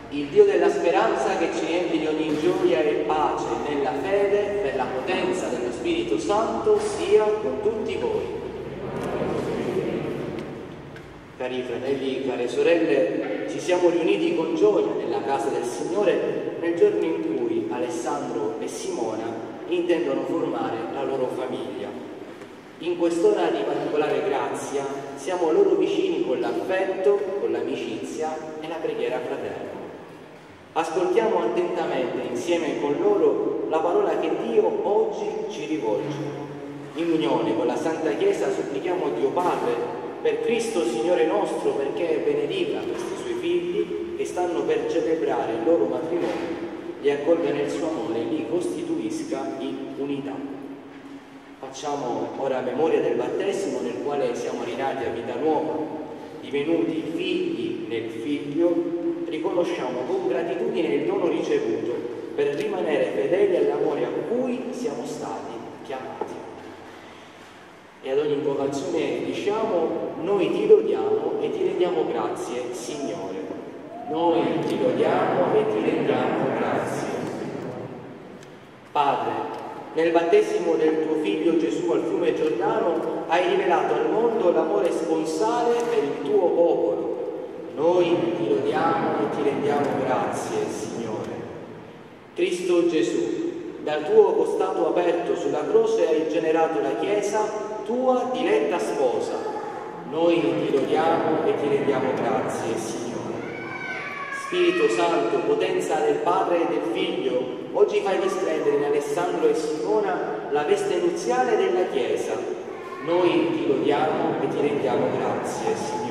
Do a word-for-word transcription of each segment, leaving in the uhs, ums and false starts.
Il Dio della speranza che ci riempie di ogni gioia e pace nella fede per la potenza dello Spirito Santo sia con tutti voi. Cari fratelli, care sorelle, ci siamo riuniti con gioia nella casa del Signore nel giorno in cui Alessandro e Simona intendono formare la loro famiglia. In quest'ora di particolare grazia siamo loro vicini con l'affetto, con l'amicizia e la preghiera fraterna. Ascoltiamo attentamente insieme con loro la parola che Dio oggi ci rivolge. In unione con la Santa Chiesa supplichiamo Dio Padre per Cristo Signore nostro, perché benedica questi suoi figli che stanno per celebrare il loro matrimonio, li accolga nel suo amore e li costituisca in unità. Facciamo ora memoria del battesimo nel quale siamo rinati a vita nuova, divenuti figli nel Figlio. Riconosciamo con gratitudine il dono ricevuto per rimanere fedeli all'amore a cui siamo stati chiamati. E ad ogni invocazione diciamo: noi ti lodiamo e ti rendiamo grazie, Signore. Noi ti lodiamo e ti rendiamo grazie. Padre, nel battesimo del tuo Figlio Gesù al fiume Giordano hai rivelato al mondo l'amore sponsale per il tuo popolo. Noi ti lodiamo e ti rendiamo grazie, Signore. Cristo Gesù, dal tuo costato aperto sulla croce hai generato la Chiesa, tua diletta sposa. Noi ti lodiamo e ti rendiamo grazie, Signore. Spirito Santo, potenza del Padre e del Figlio, oggi fai risplendere in Alessandro e Simona la veste nuziale della Chiesa. Noi ti lodiamo e ti rendiamo grazie, Signore.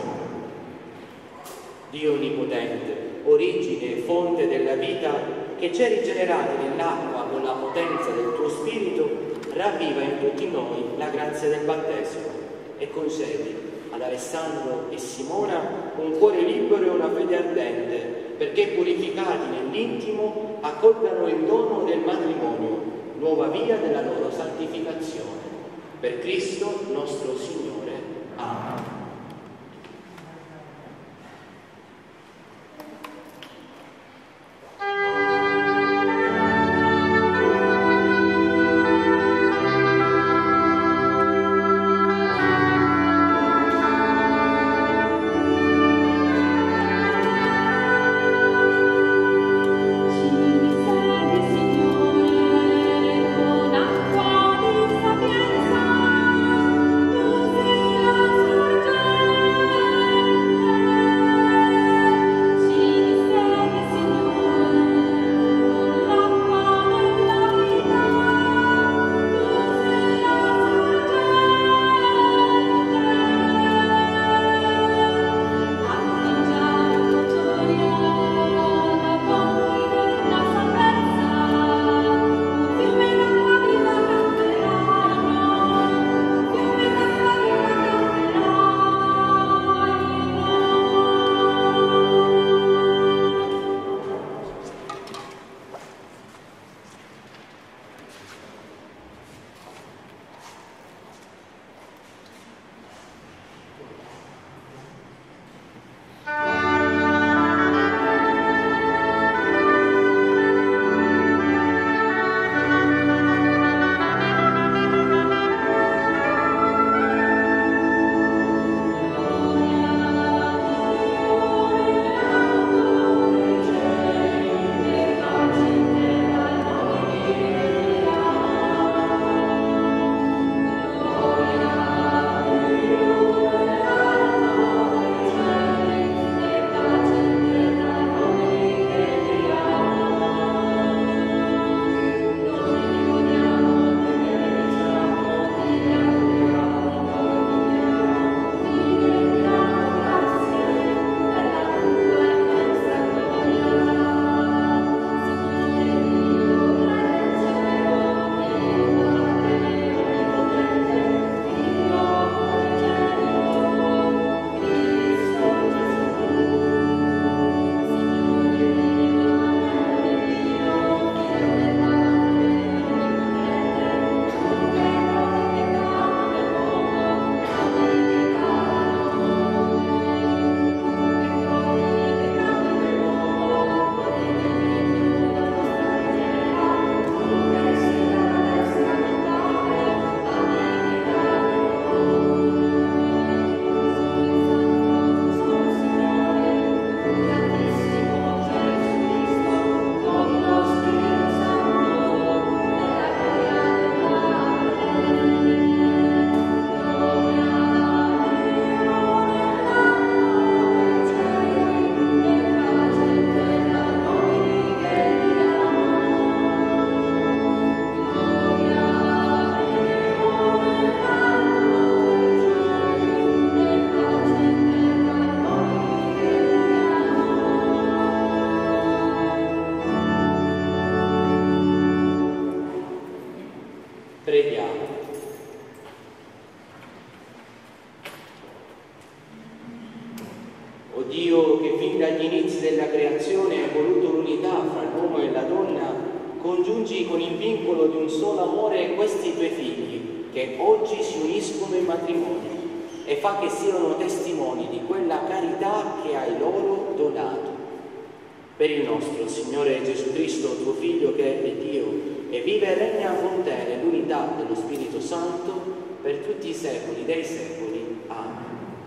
Dio Onnipotente, origine e fonte della vita, che ci hai rigenerati nell'acqua con la potenza del tuo Spirito, ravviva in tutti noi la grazia del battesimo e concedi ad Alessandro e Simona un cuore libero e una fede ardente, perché purificati nell'intimo accolgano il dono del matrimonio, nuova via della loro santificazione. Per Cristo nostro Signore. Amen. Sapienza, tu sei la sorgente Preghiamo. O Dio, che fin dagli inizi della creazione hai voluto l'unità fra l'uomo e la donna, congiungi con il vincolo di un solo amore questi tuoi figli, che oggi si uniscono in matrimonio, e fa che siano testimoni di quella carità che hai loro donato. Per il nostro Signore Gesù Cristo, tuo Figlio, che è Dio, e vive e regna con te nell'unità dello Spirito Santo per tutti i secoli dei secoli. Amen.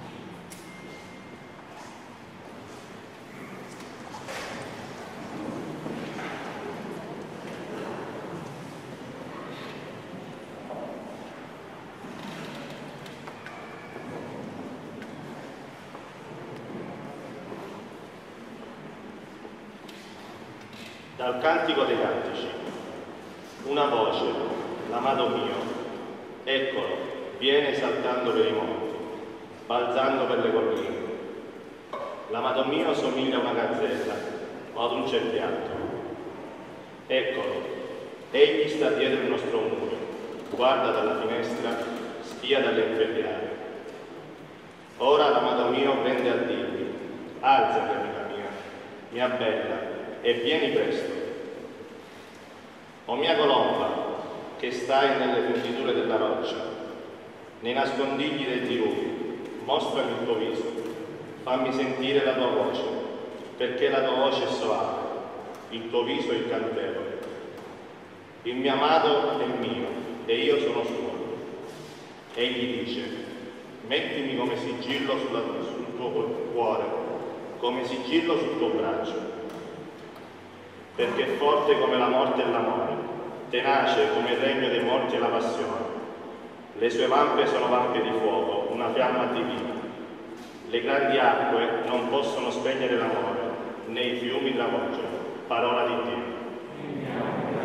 Dal Cantico dei Cantici. Una voce, l'amato mio, eccolo, viene saltando per i monti, balzando per le colline. L'amato mio somiglia a una gazzella o ad un cerbiatto. Eccolo, egli sta dietro il nostro muro, guarda dalla finestra, spia dalle inferriate. Ora l'amato mio prende a dirmi, alzati amica mia, mia bella, e vieni presto. O mia colomba, che stai nelle fonditure della roccia, nei nascondigli dei dirupi, mostrami il tuo viso, fammi sentire la tua voce, perché la tua voce è soave, il tuo viso è incantevole. Il mio amato è mio, e io sono suo. Egli dice, mettimi come sigillo sulla, sul tuo cuore, come sigillo sul tuo braccio, perché è forte come la morte e l'amore, tenace come il regno dei morti e la passione. Le sue vampe sono vampe di fuoco, una fiamma divina. Le grandi acque non possono spegnere l'amore, né i fiumi travolgerlo. Parola di Dio.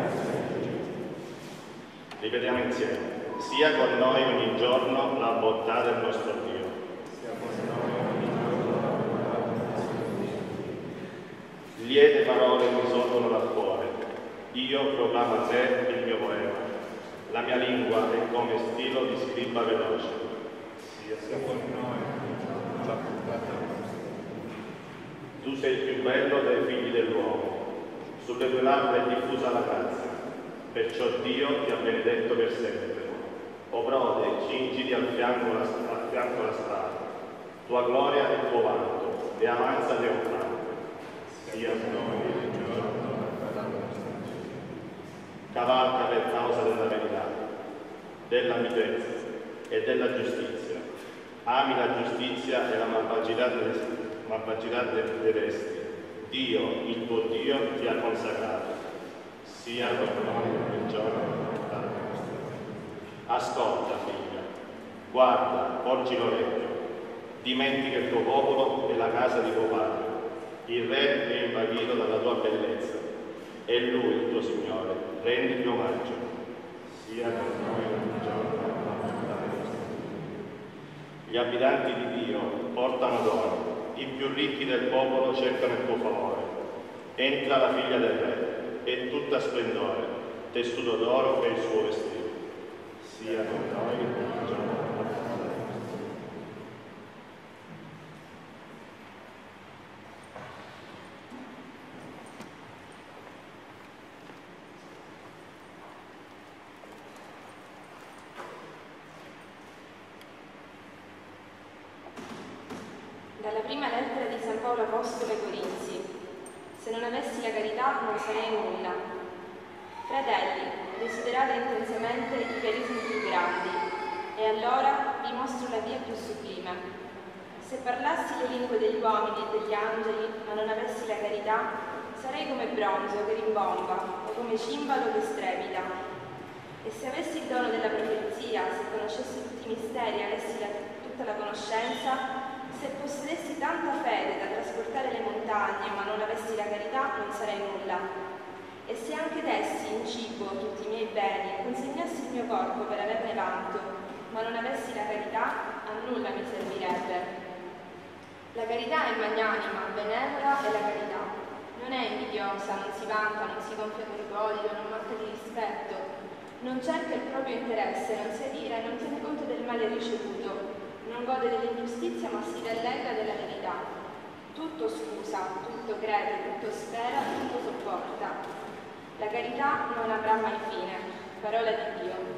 Ripetiamo insieme. Sia con noi ogni giorno la bontà del nostro Dio. Liete parole mi sorgono dal cuore, io proclamo a te il mio poema, la mia lingua è come stilo di scriba veloce. Sia con noi la bontà del nostro Dio. Tu sei il più bello dei figli dell'uomo, sulle tue labbra è diffusa la grazia, perciò Dio ti ha benedetto per sempre. O prode, cingiti al fianco la, al fianco la strada, tua gloria e tuo vanto, e avanza trionfante. Sia con noi il giorno cavalca per causa della verità, della mitezza e della giustizia. Ami la giustizia e la malvagità delle, malvagità delle vesti. Dio, il tuo Dio, ti ha consacrato. Sia con noi il giorno della nostra vita. Ascolta, figlia, guarda, porgi l'orecchio, dimentica il tuo popolo e la casa di tuo padre. Il re è invaghito dalla tua bellezza, e lui, il tuo Signore, rendigli omaggio. Sia con noi ogni giorno la bontà del nostro Dio. Gli abitanti di Dio portano doni, i più ricchi del popolo cercano il tuo favore. Entra la figlia del re, è tutta splendore, tessuto d'oro per il suo vestito. Sia con noi ogni giorno la bontà del nostro Dio. Dalla prima lettera di San Paolo Apostolo ai Corinzi. Se non avessi la carità non sarei nulla. Fratelli, desiderate intensamente i carismi più grandi, e allora vi mostro la via più sublime. Se parlassi le lingue degli uomini e degli angeli, ma non avessi la carità, sarei come bronzo che rimbomba, o come cimbalo che strepita. E se avessi il dono della profezia, se conoscessi tutti i misteri e avessi la, tutta la conoscenza, se possedessi tanta fede da trasportare le montagne, ma non avessi la carità, non sarei nulla. E se anche dessi in cibo tutti i miei beni e consegnassi il mio corpo per averne vanto, ma non avessi la carità, a nulla mi servirebbe. La carità è magnanima, benevola e la carità. Non è invidiosa, non si vanta, non si gonfia d'orgoglio, non manca di rispetto, Non cerca il proprio interesse, non si adira e non tiene conto del male ricevuto, non gode dell'ingiustizia ma si rallegra della verità. Tutto scusa, tutto crede, tutto spera, tutto sopporta. La carità non avrà mai fine. Parola di Dio.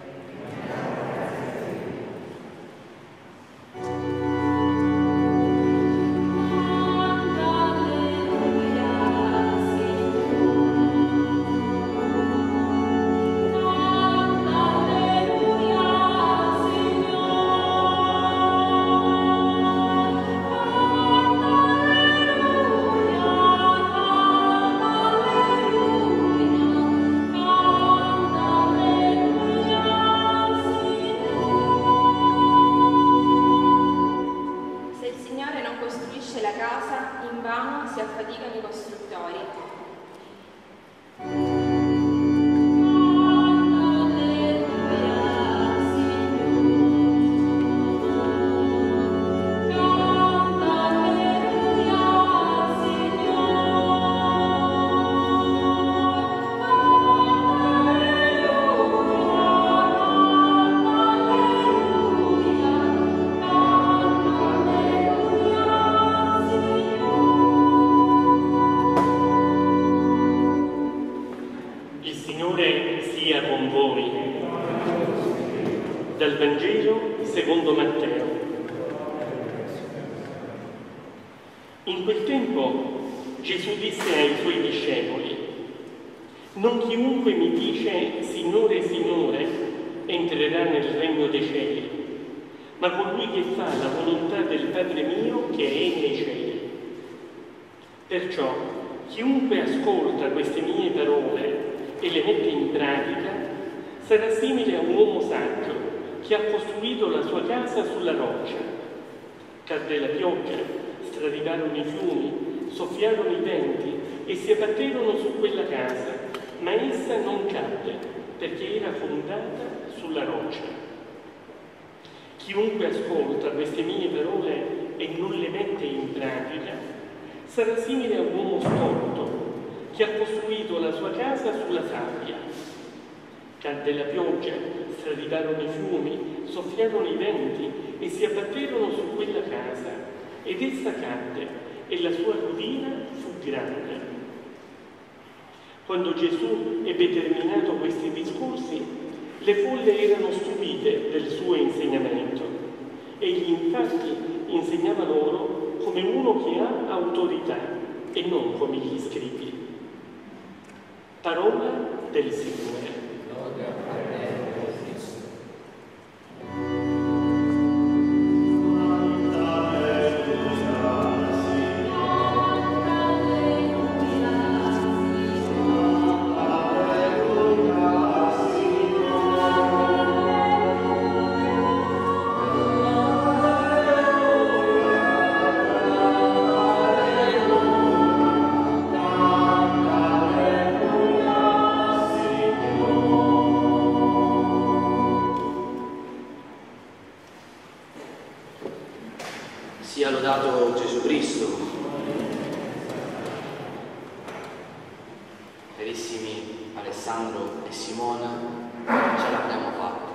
Dal Vangelo secondo Matteo. In quel tempo Gesù disse ai suoi discepoli: non chiunque mi dice Signore, Signore, entrerà nel regno dei cieli, ma colui che fa la volontà del Padre mio che è nei cieli. Perciò chiunque ascolta queste mie parole e le mette in pratica sarà simile a un uomo saggio che ha costruito la sua casa sulla roccia. Cadde la pioggia, stradivarono i fiumi, soffiarono i venti e si abbatterono su quella casa, ma essa non cadde, perché era fondata sulla roccia. Chiunque ascolta queste mie parole e non le mette in pratica sarà simile a un uomo storto che ha costruito la sua casa sulla sabbia. Cadde la pioggia, stradivarono i fiumi, soffiarono i venti e si abbatterono su quella casa, ed essa cadde, e la sua rovina fu grande. Quando Gesù ebbe terminato questi discorsi, le folle erano stupite del suo insegnamento. Egli infatti insegnava loro come uno che ha autorità e non come gli scribi. Parola del Signore. Sia lodato Gesù Cristo. Carissimi Alessandro e Simona, ce l'abbiamo fatta.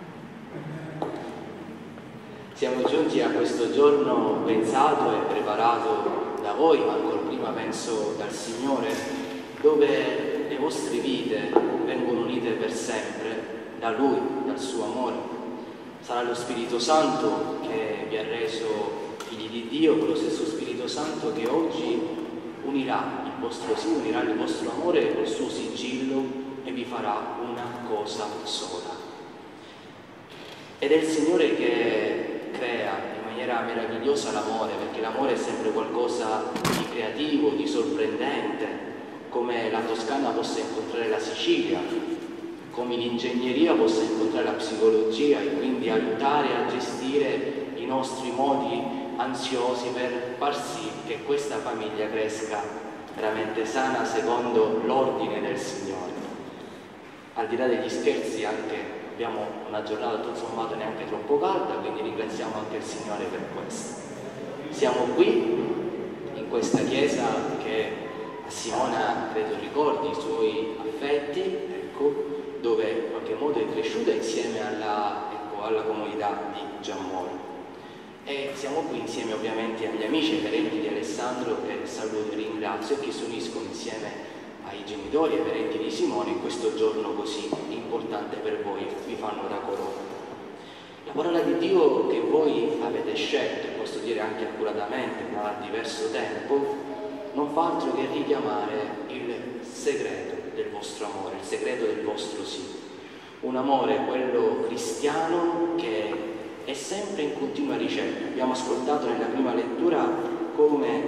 Siamo giunti a questo giorno pensato e preparato da voi, ma ancora prima penso dal Signore, dove le vostre vite vengono unite per sempre da Lui, dal suo amore. Sarà lo Spirito Santo che vi ha reso figli di Dio, quello stesso Spirito Santo che oggi unirà il vostro sì, unirà il vostro amore col suo sigillo e vi farà una cosa sola. Ed è il Signore che crea in maniera meravigliosa l'amore, perché l'amore è sempre qualcosa di creativo, di sorprendente, come la Toscana possa incontrare la Sicilia, come l'ingegneria possa incontrare la psicologia e quindi aiutare a gestire i nostri modi ansiosi per far sì che questa famiglia cresca veramente sana secondo l'ordine del Signore. Al di là degli scherzi, anche abbiamo una giornata tutto sommato neanche troppo calda, quindi ringraziamo anche il Signore per questo. Siamo qui in questa chiesa che a Simona credo ricordi i suoi affetti, ecco, dove in qualche modo è cresciuta insieme alla, ecco, alla comunità di Giammolo. E siamo qui insieme ovviamente agli amici e parenti di Alessandro, che saluto e ringrazio, e che si uniscono insieme ai genitori e parenti di Simone in questo giorno così importante per voi, vi fanno da corona. La parola di Dio che voi avete scelto, e posso dire anche accuratamente da diverso tempo, non fa altro che richiamare il segreto del vostro amore, il segreto del vostro sì. Un amore, quello cristiano, che è sempre in continua ricerca. Abbiamo ascoltato nella prima lettura come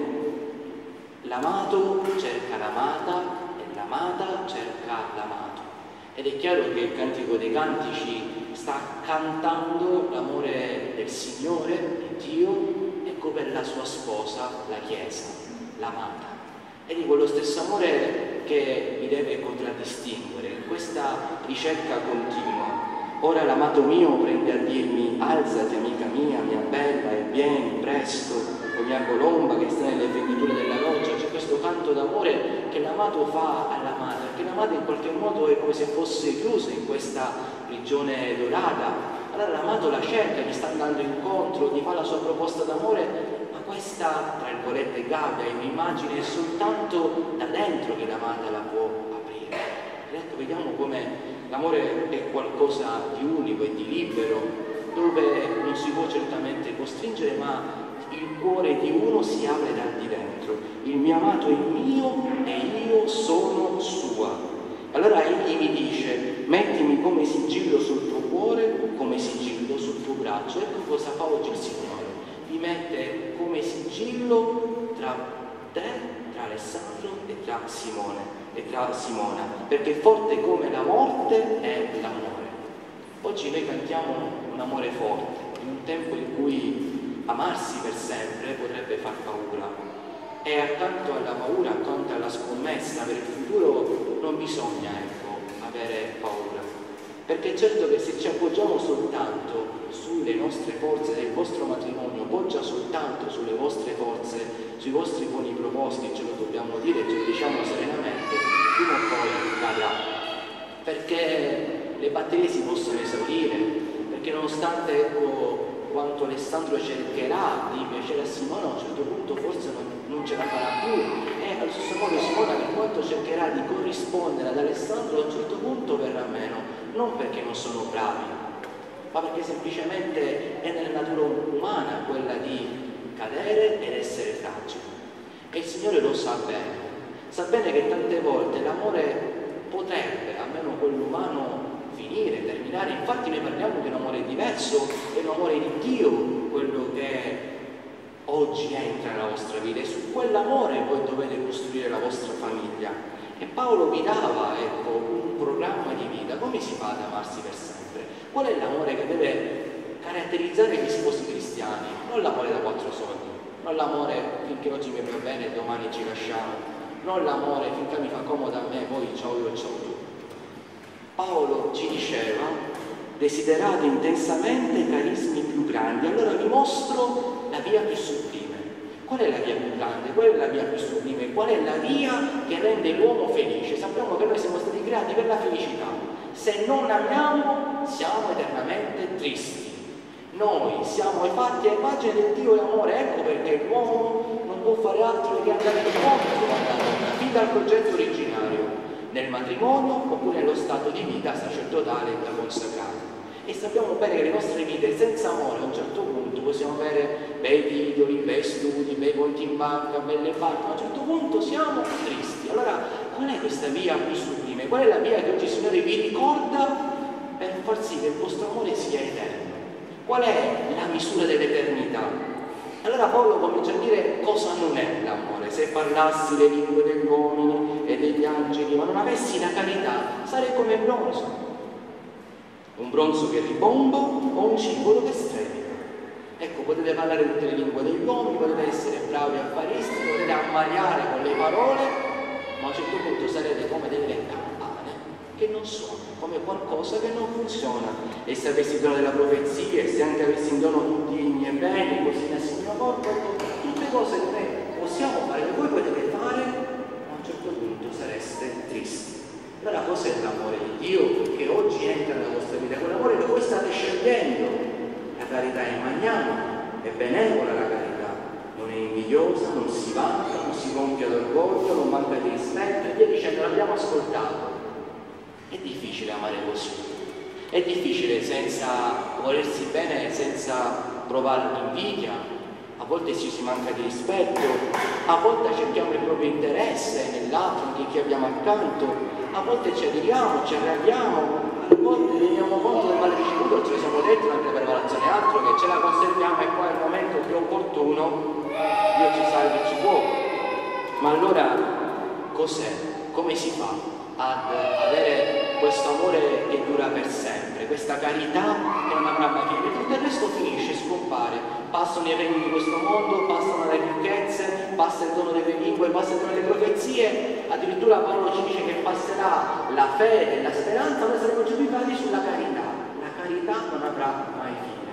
l'amato cerca l'amata e l'amata cerca l'amato. Ed è chiaro che il Cantico dei Cantici sta cantando l'amore del Signore, di Dio, ecco, per la sua sposa, la Chiesa, l'amata. È di quello stesso amore che vi deve contraddistinguere in questa ricerca continua. Ora l'amato mio prende a dirmi: alzati amica mia, mia bella, e vieni presto, o mia colomba che sta nelle fenditure della roccia. C'è questo canto d'amore che l'amato fa all'amata, perché l'amata in qualche modo è come se fosse chiusa in questa prigione dorata. Allora l'amato la cerca, gli sta andando incontro, gli fa la sua proposta d'amore, ma questa, tra virgolette, gabbia è un'immagine soltanto da dentro che l'amata la può aprire. Ecco, vediamo come l'amore è qualcosa di unico e di libero, dove non si può certamente costringere, ma il cuore di uno si apre da di dentro. Il mio amato è mio e io sono sua. Allora egli mi dice: mettimi come sigillo sul tuo cuore, come sigillo sul tuo braccio. Ecco cosa fa oggi il Signore: vi mette come sigillo tra te, tra Alessandro e tra Simone e tra Simona, perché forte come la morte è l'amore. Oggi noi cantiamo un amore forte, in un tempo in cui amarsi per sempre potrebbe far paura, e accanto alla paura, accanto alla scommessa per il futuro, non bisogna, ecco, avere paura, perché certo che se ci appoggiamo soltanto sulle nostre forze del vostro matrimonio, poggia soltanto sulle vostre forze, sui vostri buoni propositi, ce lo dobbiamo dire, ce lo diciamo serenamente, prima o poi cadrà, perché le batterie si possono esaurire, perché nonostante, ecco, quanto Alessandro cercherà di piacere a Simona, a un certo punto forse non, non ce la farà più, e allo stesso modo Simona, per quanto cercherà di corrispondere ad Alessandro, a un certo punto verrà meno, non perché non sono bravi, ma perché semplicemente è nella natura umana quella di cadere ed essere fragile. E il Signore lo sa bene, sa bene che tante volte l'amore potrebbe, almeno quello umano, finire, terminare. Infatti noi parliamo di un amore diverso, è un amore di Dio quello che oggi entra nella vostra vita, e su quell'amore voi dovete costruire la vostra famiglia. E Paolo vi dava, ecco, un programma di vita. Come si fa ad amarsi per sempre? Qual è l'amore che deve caratterizzare gli sposi cristiani? Non l'amore da quattro soldi, non l'amore finché oggi mi va bene e domani ci lasciamo, non l'amore finché mi fa comodo a me, poi ciao io ciao tu. Paolo ci diceva: desiderate intensamente carismi più grandi. Allora vi mostro la via più sublime. Qual è la via più grande? Qual è la via più sublime? Qual è la via che rende l'uomo felice? Sappiamo che noi siamo stati creati per la felicità. Se non amiamo, siamo eternamente tristi. Noi siamo fatti a immagine del Dio e amore, ecco perché l'uomo non può fare altro che andare incontro alla donna, fin dal progetto originario, nel matrimonio oppure nello stato di vita sacerdotale da consacrare. E sappiamo bene che le nostre vite senza amore a un certo punto possiamo avere bei titoli, bei studi, bei conti in banca, belle barche, ma a un certo punto siamo tristi. Allora qual è questa via più sublime? Qual è la via che oggi il Signore vi ricorda per far sì che il vostro amore sia eterno? Qual è la misura dell'eternità? Allora Paolo comincia a dire cosa non è l'amore. Se parlassi le lingue degli uomini e degli angeli, ma non avessi la carità, sarei come bronzo. Un bronzo che ribomba o un cipolo che strepita. Ecco, potete parlare tutte le lingue degli uomini, potete essere bravi affaristi, potete ammaliare con le parole, ma a un certo punto sarete come delle campane che non suonano, come qualcosa che non funziona. E se avessi il dono della profezia, e se anche avessi in dono tutti i miei beni, così nel mio corpo, tutte cose che noi possiamo fare, che voi potete fare, ma a un certo punto sareste tristi. Allora cos'è l'amore di Dio che oggi entra nella vostra vita? Quell'amore che voi state scegliendo. La carità è magnanima, è benevola la carità, non è invidiosa, non si vanta, non si gonfia d'orgoglio, non manca di rispetto e via dicendo, l'abbiamo ascoltato. È difficile amare così, è difficile senza volersi bene, senza provare invidia, a volte ci si manca di rispetto, a volte cerchiamo il proprio interesse nell'altro, di chi abbiamo accanto, a volte ci adiriamo, ci arrabbiamo, a volte teniamo conto del male ricevuto, ce lo siamo detti in altre preparazioni, altro che ce la conserviamo e poi al momento più opportuno Dio ci salva e ci può. Ma allora cos'è? Come si fa ad avere questo amore che dura per sempre, questa carità che non avrà mai fine? Tutto il resto finisce, scompare. Passano i regni di questo mondo, passano le ricchezze, passa il dono delle lingue, passa il dono delle profezie, addirittura Paolo ci dice che passerà la fede e la speranza, noi saremo giudicati sulla carità. La carità non avrà mai fine.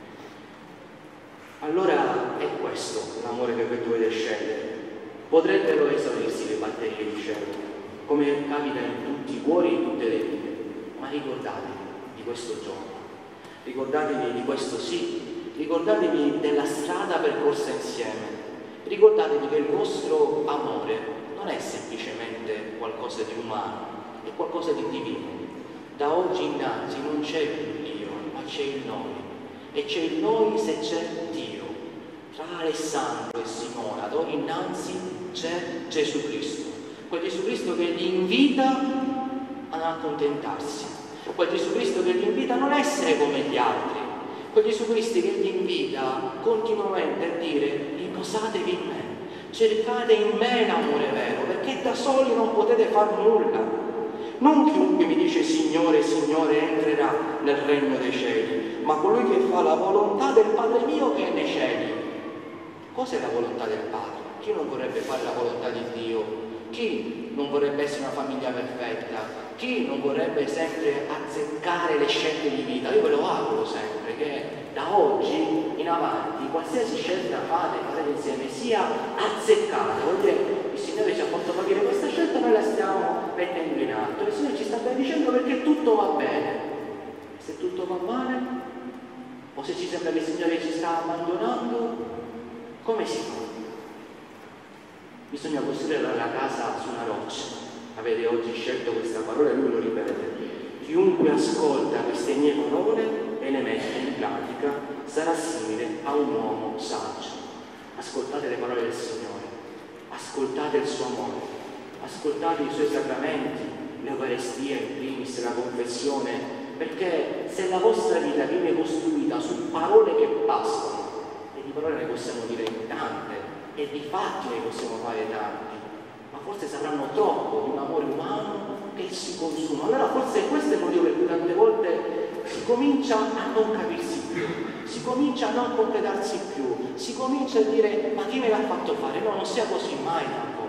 Allora è questo l'amore che voi dovete scegliere. Potrebbero esaurirsi le batterie di cielo, come capita in tutti i cuori e in tutte le vite, ma ricordatevi di questo giorno, ricordatevi di questo sì. Ricordatevi della strada percorsa insieme, ricordatevi che il vostro amore non è semplicemente qualcosa di umano, è qualcosa di divino. Da oggi innanzi non c'è più Dio, ma c'è il noi, e c'è il noi se c'è Dio. Tra Alessandro e Simona, da ora innanzi c'è Gesù Cristo, quel Gesù Cristo che li invita ad accontentarsi, quel Gesù Cristo che li invita a non essere come gli altri, quel Gesù Cristo che vi invita continuamente a dire: riposatevi in me, cercate in me l'amore vero, perché da soli non potete far nulla. Non chiunque mi dice Signore, Signore entrerà nel regno dei cieli, ma colui che fa la volontà del Padre mio che è nei cieli. Cos'è la volontà del Padre? Chi non vorrebbe fare la volontà di Dio? Chi non vorrebbe essere una famiglia perfetta? Chi non vorrebbe sempre azzeccare le scelte di vita? Io ve lo auguro sempre che da oggi in avanti qualsiasi scelta fate, fate insieme, sia azzeccata. Vuol dire, il Signore ci ha fatto capire questa scelta, noi la stiamo mettendo in atto. Il Signore ci sta benedicendo perché tutto va bene. Se tutto va male, o se ci sembra che il Signore ci sta abbandonando, come si fa? Bisogna costruire la casa su una roccia. Avete oggi scelto questa parola e lui lo ripete: chiunque ascolta queste mie parole e le mette in pratica sarà simile a un uomo saggio. Ascoltate le parole del Signore, ascoltate il suo amore, ascoltate i suoi sacramenti, l'Eucaristia in primis, la confessione, perché se la vostra vita viene costruita su parole che passano, e di parole ne possiamo dire tante, e di fatti ne possiamo fare tanti, ma forse sapranno troppo di un amore umano che si consuma. Allora forse questo è il motivo per cui tante volte si comincia a non capirsi più, si comincia a non concretarsi più, si comincia a dire: ma chi me l'ha fatto fare? No, non sia così mai tampoco.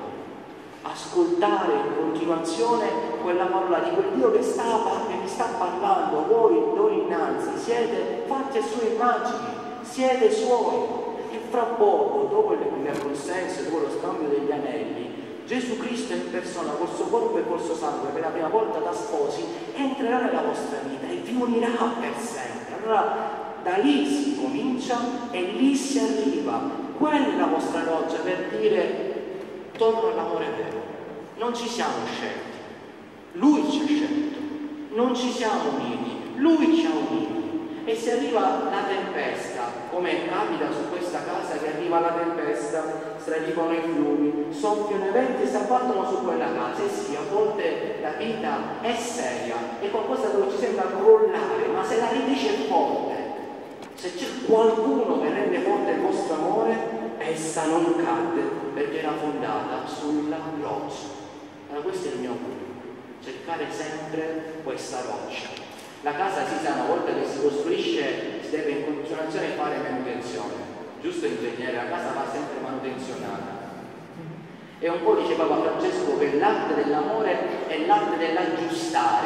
Ascoltare in continuazione quella parola di quel Dio che, sta, che vi sta parlando, voi d'ora innanzi siete fatti a sue immagini, siete suoi. E fra poco, dopo il consenso, dopo lo scambio degli anelli, Gesù Cristo in persona, col suo corpo e col suo sangue, per la prima volta da sposi, entrerà nella vostra vita e vi unirà per sempre. Allora da lì si comincia e lì si arriva. Quella è la vostra roccia per dire: torno all'amore vero. Non ci siamo scelti, Lui ci ha scelto, non ci siamo uniti, Lui ci ha uniti. E se arriva la tempesta, come capita su questa casa che arriva la tempesta, stradicono i fiumi, soffiano i venti e si abbattono su quella casa. E sì, a volte la vita è seria, è qualcosa dove ci sembra crollare, ma se la radice è forte, se c'è qualcuno che rende forte il vostro amore, essa non cadde perché era fondata sulla roccia. Allora questo è il mio augurio, cercare sempre questa roccia. La casa si sa, una volta che si costruisce, si deve in continuazione fare manutenzione. Giusto ingegnere, la casa va sempre manutenzionata. E un po' dice Papa Francesco che l'arte dell'amore è l'arte dell'aggiustare.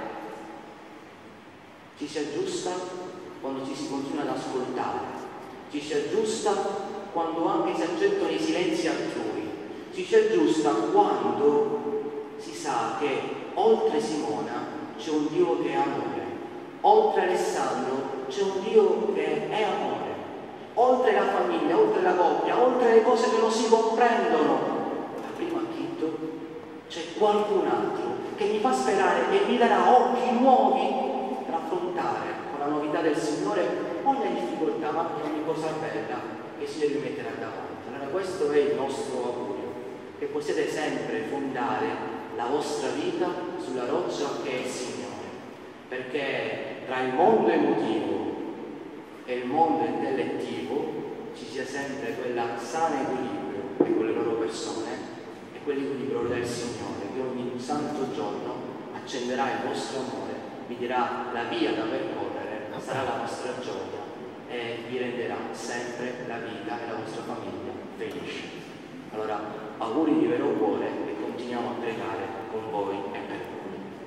Ci si aggiusta quando ci si continua ad ascoltare, ci si aggiusta quando anche si accettano i silenzi altrui, ci si aggiusta quando si sa che oltre Simona c'è un Dio che è amore, oltre Alessandro c'è un Dio che è amore, oltre la famiglia, oltre la coppia, oltre le cose che non si comprendono, ma prima acchitto c'è qualcun altro che mi fa sperare e mi darà occhi nuovi per affrontare con la novità del Signore ogni difficoltà, ma anche ogni cosa bella che il Signore vi metterà davanti. Allora questo è il nostro augurio, che possiate sempre fondare la vostra vita sulla roccia che è il Signore, perché tra il mondo emotivo e il mondo intellettivo ci sia sempre quella sana equilibrio che con le loro persone e quell'equilibrio del Signore che ogni santo giorno accenderà il vostro amore, vi dirà la via da percorrere, sarà la vostra gioia e vi renderà sempre la vita e la vostra famiglia felice. Allora, auguri di vero cuore e continuiamo a pregare con voi e per voi.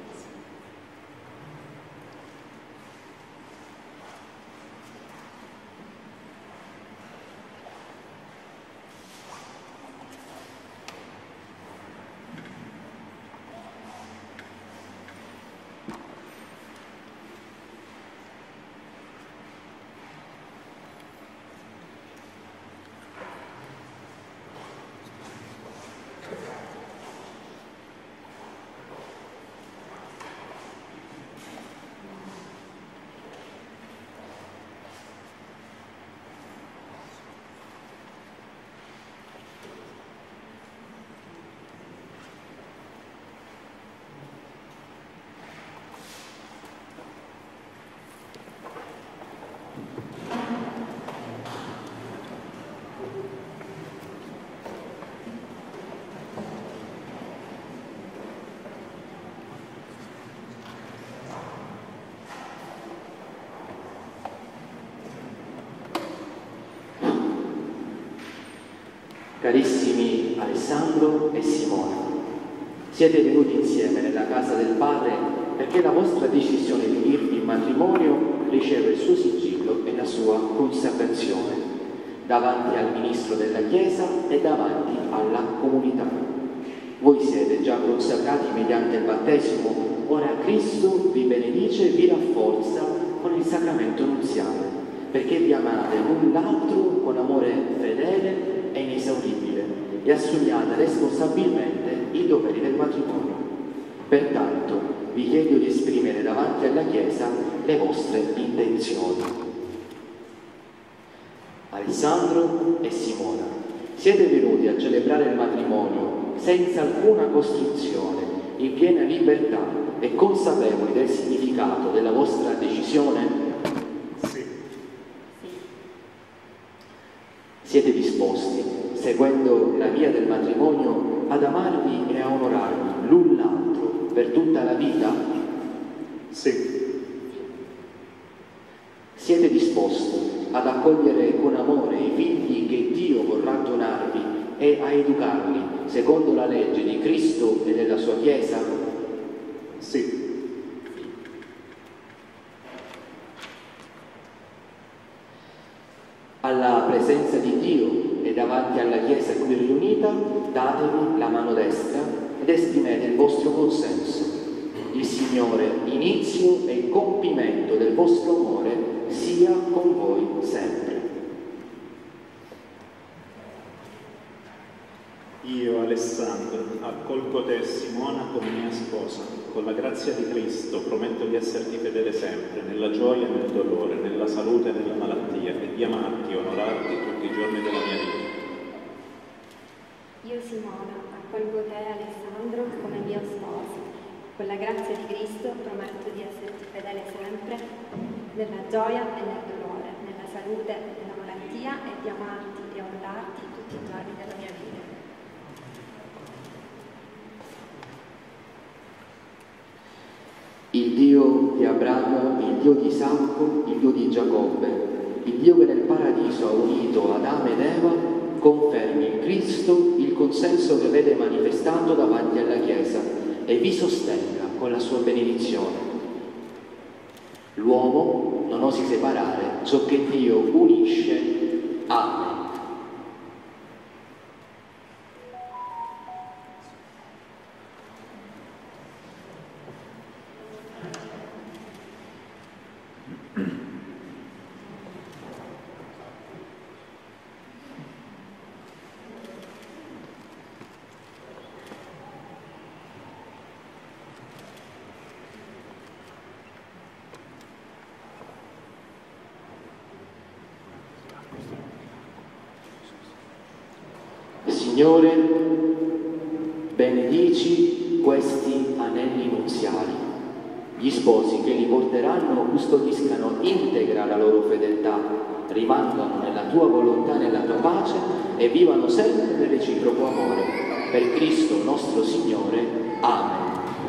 Carissimi Alessandro e Simona, siete venuti insieme nella casa del Padre perché la vostra decisione di unirvi in matrimonio riceve il suo sigillo e la sua consacrazione davanti al Ministro della Chiesa e davanti alla comunità. Voi siete già consacrati mediante il battesimo, ora Cristo vi benedice e vi rafforza con il sacramento nuziale, perché vi amate l'un l'altro con amore fedele e inesauribile e assumiate responsabilmente i doveri del matrimonio. Pertanto vi chiedo di esprimere davanti alla Chiesa le vostre intenzioni. Alessandro e Simona, siete venuti a celebrare il matrimonio senza alcuna costrizione, in piena libertà e consapevoli del significato della vostra decisione? Siete disposti, seguendo la via del matrimonio, ad amarvi e a onorarvi l'un l'altro per tutta la vita? Sì. Siete disposti ad accogliere con amore i figli che Dio vorrà donarvi e a educarli secondo la legge di Cristo e della sua Chiesa? Sì. Alla presenza di Dio e davanti alla Chiesa qui riunita, datevi la mano destra ed esprimete il vostro consenso. Il Signore, inizio e compimento del vostro amore, sia con voi sempre. Io, Alessandro, accolgo te, Simona, come mia sposa. Con la grazia di Cristo prometto di esserti fedele sempre, nella gioia e nel dolore, nella salute e nella malattia, e di amarti e onorarti tutti i giorni della mia vita. Io, Simona, accolgo te, Alessandro, come mio sposo. Con la grazia di Cristo prometto di esserti fedele sempre, nella gioia e nel dolore, nella salute e nella malattia, e di amarti e onorarti tutti i giorni della mia vita. Il Dio di Abramo, il Dio di Isacco, il Dio di Giacobbe, il Dio che nel paradiso ha unito Adamo ed Eva, confermi in Cristo il consenso che vede manifestato davanti alla Chiesa e vi sostenga con la sua benedizione. L'uomo non osi separare ciò che Dio unisce. Amen. Signore, benedici questi anelli nuziali. Gli sposi che li porteranno custodiscano integra la loro fedeltà, rimangano nella tua volontà e nella tua pace e vivano sempre nel reciproco amore. Per Cristo nostro Signore. Amen.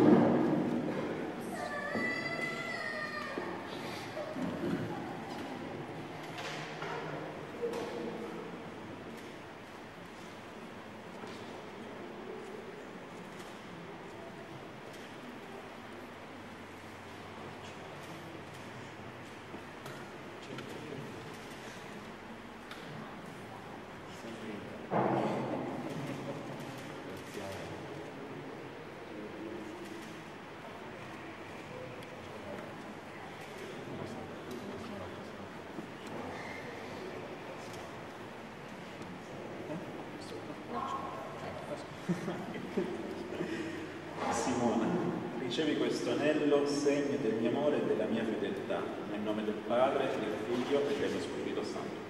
Simona, ricevi questo anello, segno del mio amore e della mia fedeltà, nel nome del Padre, del Figlio e dello Spirito Santo.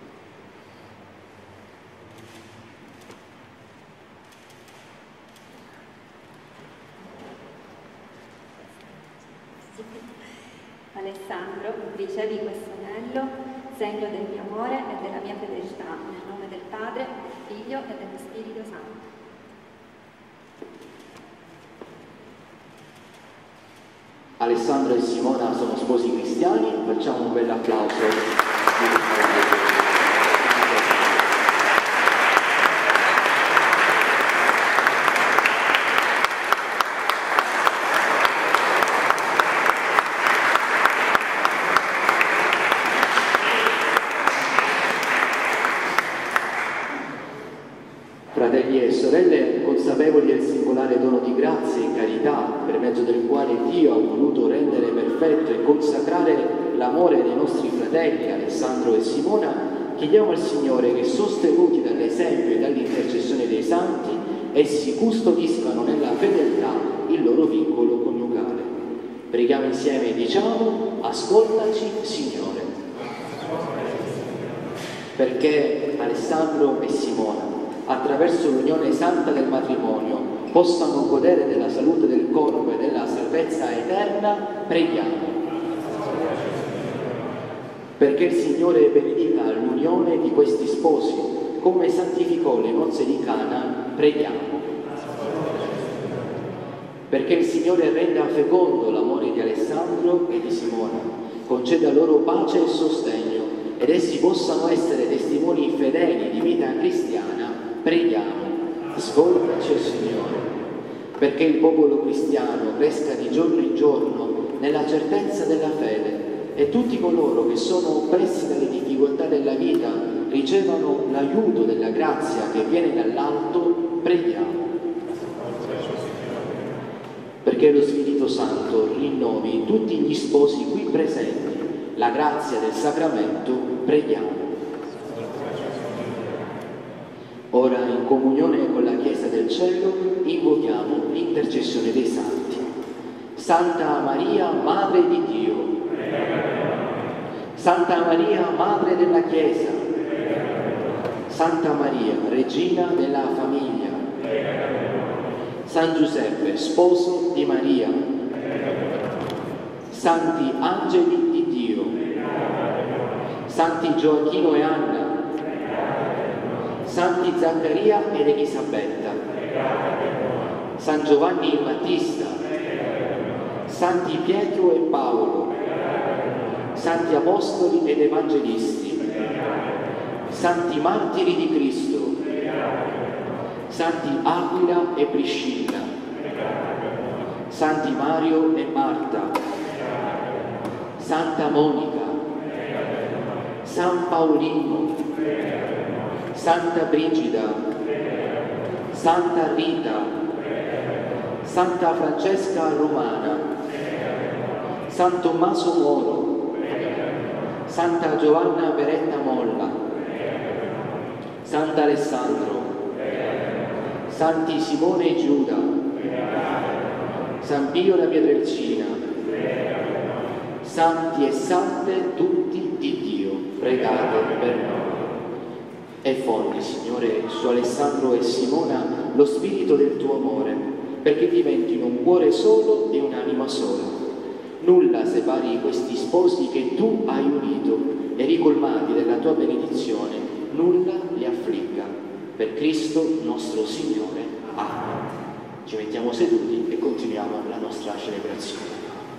Alessandro, ricevi questo anello, segno del mio amore e della mia fedeltà, nel nome del Padre, del Figlio e dello Spirito Santo. Alessandro e Simona sono sposi cristiani, facciamo un bel applauso. Fratelli e sorelle, consapevoli del singolare dono di grazia e carità per mezzo del quale Dio ha voluto rendere perfetto e consacrare l'amore dei nostri fratelli Alessandro e Simona, chiediamo al Signore che, sostenuti dall'esempio e dall'intercessione dei santi, essi custodiscano nella fedeltà il loro vincolo coniugale. Preghiamo insieme e diciamo: ascoltaci, Signore. Perché Alessandro e Simona, attraverso l'unione santa del matrimonio, possano godere della salute del corpo e della salvezza eterna, preghiamo. Perché il Signore benedica l'unione di questi sposi, come santificò le nozze di Cana, preghiamo. Perché il Signore renda fecondo l'amore di Alessandro e di Simona, conceda loro pace e sostegno, ed essi possano essere testimoni fedeli di vita cristiana, preghiamo. Ascoltaci, Signore. Perché il popolo cristiano cresca di giorno in giorno nella certezza della fede e tutti coloro che sono oppressi dalle difficoltà della vita ricevano l'aiuto della grazia che viene dall'alto, preghiamo. Perché lo Spirito Santo rinnovi in tutti gli sposi qui presenti la grazia del sacramento, preghiamo. Ora, in comunione con la Chiesa del Cielo, invochiamo l'intercessione dei santi. Santa Maria, Madre di Dio. Santa Maria, Madre della Chiesa. Santa Maria, Regina della Famiglia. San Giuseppe, sposo di Maria. Santi angeli di Dio. Santi Gioacchino e Anna. Santi Zaccaria ed Elisabetta, San Giovanni il Battista, Santi Pietro e Paolo, Santi Apostoli ed Evangelisti, Santi Martiri di Cristo, Santi Aquila e Priscilla, Santi Mario e Marta, Santa Monica, San Paolino, Santa Brigida, Santa Rita, Santa Francesca Romana, San Tommaso Moro, Santa Giovanna Beretta Molla, Sant'Alessandro, Santi Simone e Giuda, San Pio la Pietrelcina, santi e sante tutti di Dio, pregate per noi. E infondi, Signore, su Alessandro e Simona lo spirito del tuo amore, perché diventino un cuore solo e un'anima sola. Nulla separi questi sposi che tu hai unito e ricolmati della tua benedizione, nulla li affligga. Per Cristo nostro Signore. Amen. Ci mettiamo seduti e continuiamo la nostra celebrazione.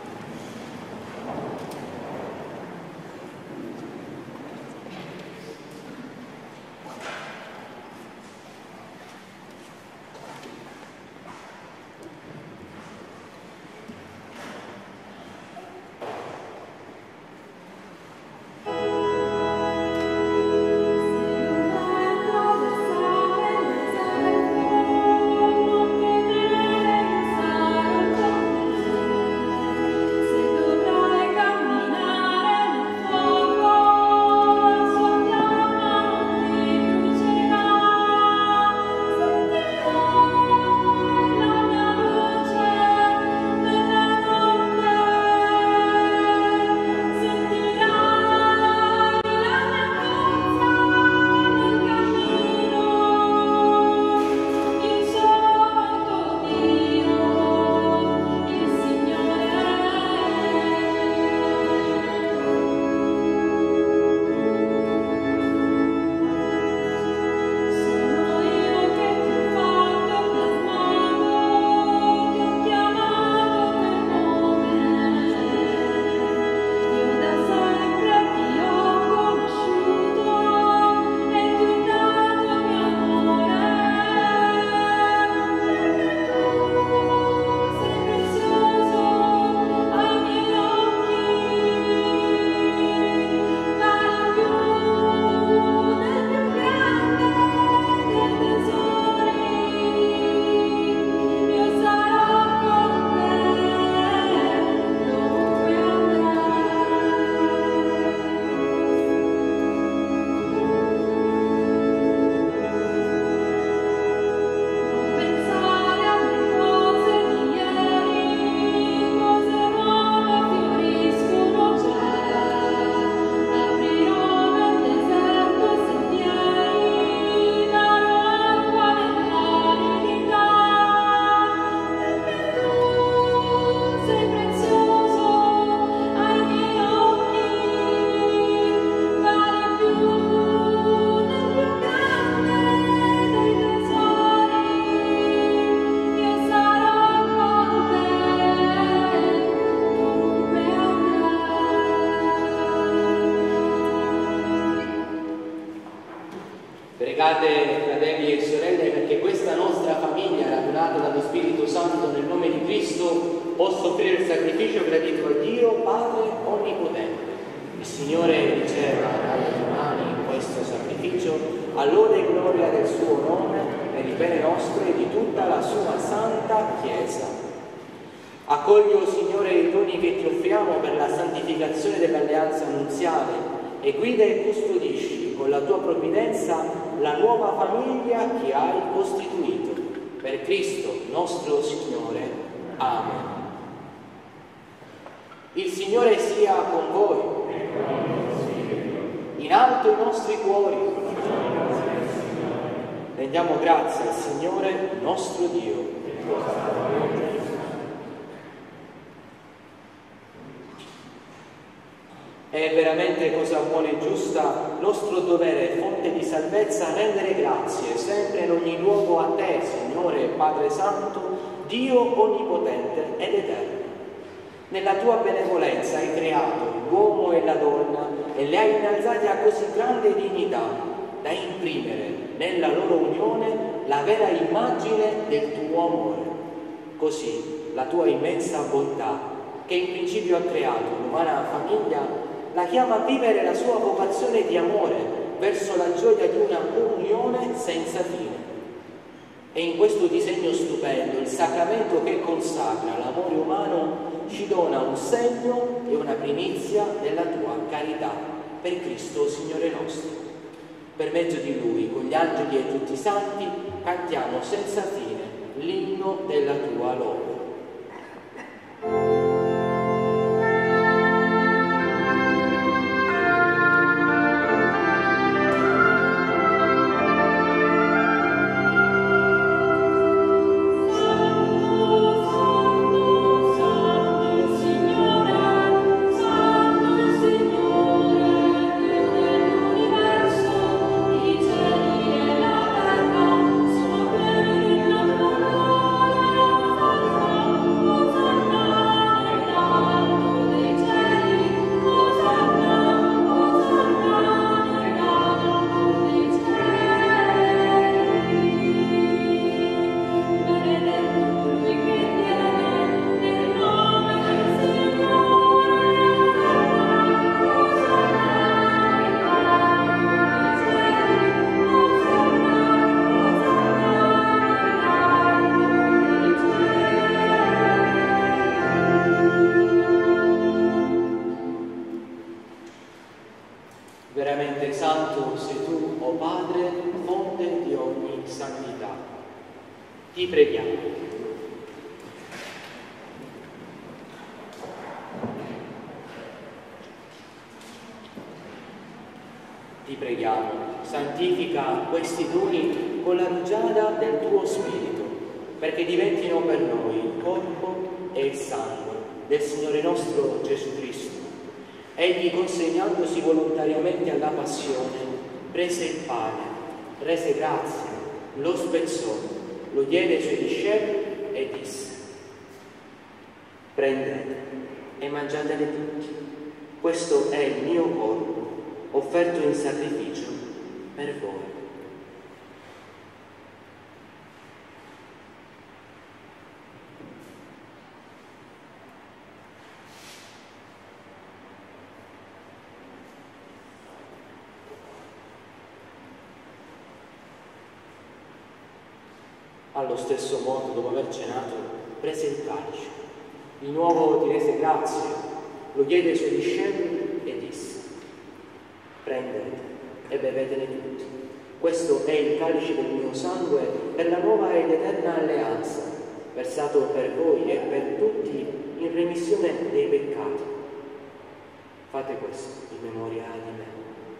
Pregate, fratelli e sorelle, perché questa nostra famiglia, radunata dallo Spirito Santo nel nome di Cristo, possa offrire il sacrificio gradito a Dio, Padre Onnipotente. Il Signore riceva dalle tue mani questo sacrificio, all'ora e gloria del suo nome, per il bene nostro e di tutta la sua santa Chiesa. Accoglio, Signore, i doni che ti offriamo per la santificazione dell'alleanza nunziale e guida e custodisci con la tua provvidenza la nuova famiglia che hai costituito. Per Cristo nostro Signore. Amen. Il Signore sia con voi. In alto i nostri cuori. Rendiamo grazie al Signore nostro Dio. È veramente cosa buona e giusta, nostro dovere e fonte di salvezza, rendere grazie sempre in ogni luogo a te, Signore Padre Santo, Dio onnipotente ed eterno. Nella tua benevolenza hai creato l'uomo e la donna e li hai innalzati a così grande dignità da imprimere nella loro unione la vera immagine del tuo amore. Così la tua immensa bontà, che in principio ha creato l'umana famiglia, la chiama a vivere la sua vocazione di amore verso la gioia di una unione senza fine. E in questo disegno stupendo, il sacramento che consacra l'amore umano ci dona un segno e una primizia della tua carità, per Cristo Signore nostro. Per mezzo di Lui, con gli angeli e tutti i santi, cantiamo senza fine l'inno della tua lode. Thank you. Veramente santo sei tu, o Padre, fonte di ogni santità. Ti preghiamo. Ti preghiamo, santifica questi doni con la rugiada del tuo Spirito, perché diventino per noi il corpo e il sangue del Signore nostro Gesù Cristo. Egli, consegnandosi volontariamente alla passione, prese il pane, rese grazie, lo spezzò, lo diede ai suoi discepoli e disse: prendete e mangiatene tutti, questo è il mio corpo, offerto in sacrificio per voi. Allo stesso modo, dopo aver cenato, prese il calice. Di nuovo ti rese grazie, lo diede ai suoi discepoli e disse: prendete e bevetene tutti. Questo è il calice del mio sangue per la nuova ed eterna alleanza, versato per voi e per tutti in remissione dei peccati. Fate questo in memoria di me.